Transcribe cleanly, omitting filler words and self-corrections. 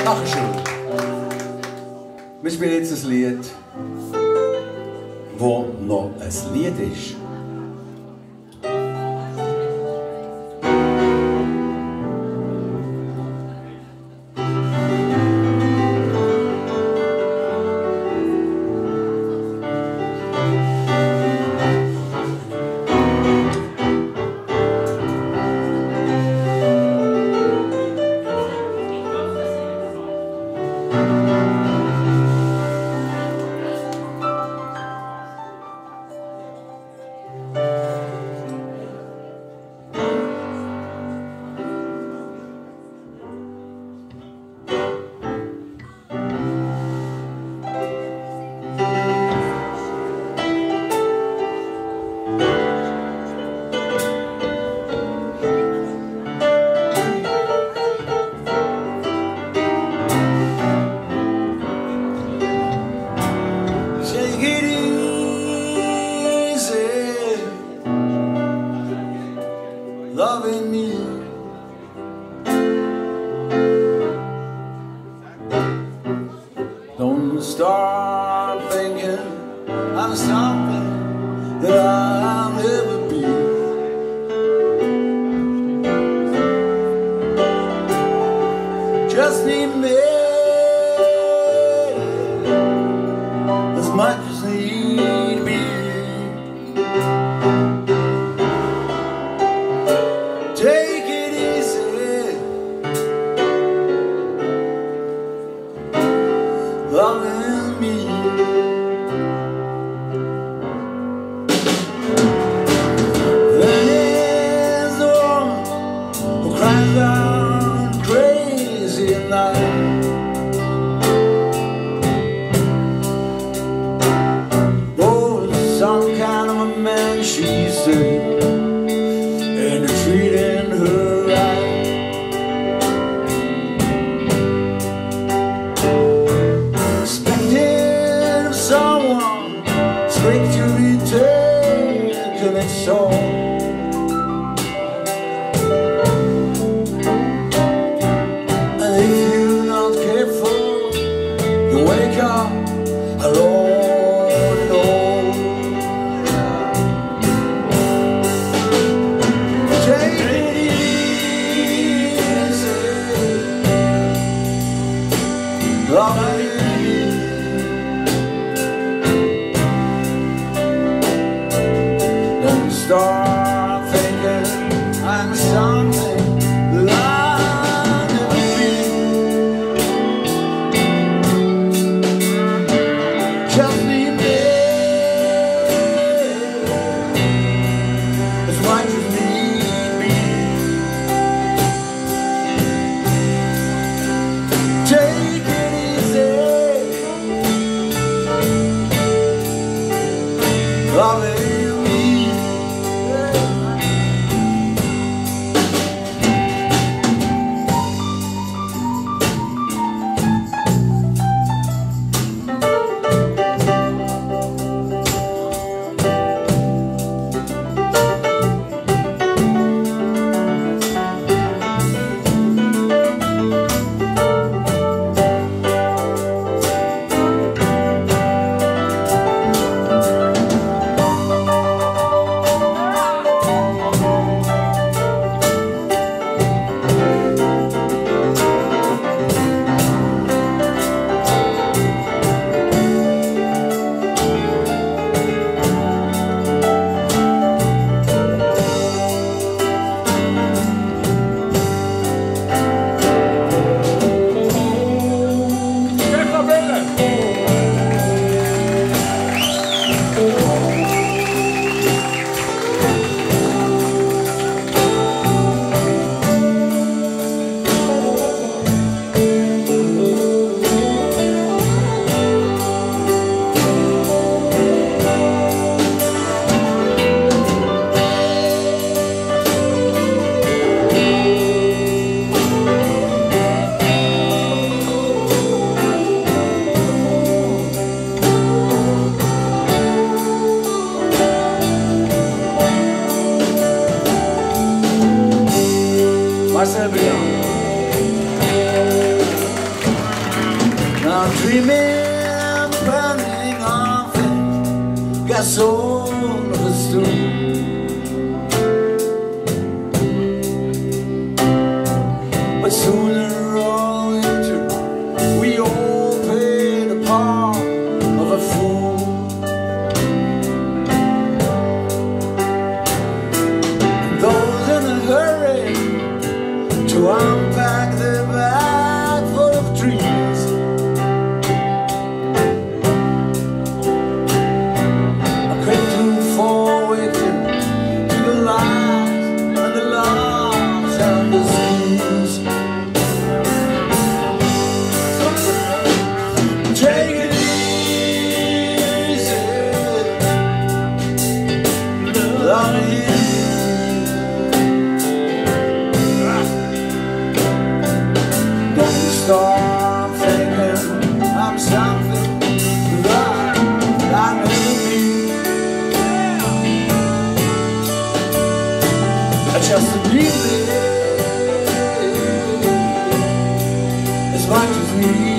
Dankeschön. Wir spielen jetzt ein Lied, das noch ein Lied ist. Loving me, don't start thinking I'm something that I'll never be. Just need me as much as need be. Take it easy, loving me. There's a woman who cries out crazy at night. Oh, some kind of a man, she said, and treating her right. Expecting of someone straight to return, and it's all. And if you're not careful, you wake up alone. Don't start thinking I'm something that I'll never be. Just leave me as much as need be. Take it easy, loving me. I'm dreaming, burning off it, got soul of a stone. But sooner or later, we all pay the part of a fool. Those in a hurry to unpack their bag full of dreams, are quick to fall victim to the lies and the loves and the schemes. Take it easy, love me. Start thinking I'm something that I never be. I just believe it as much as me.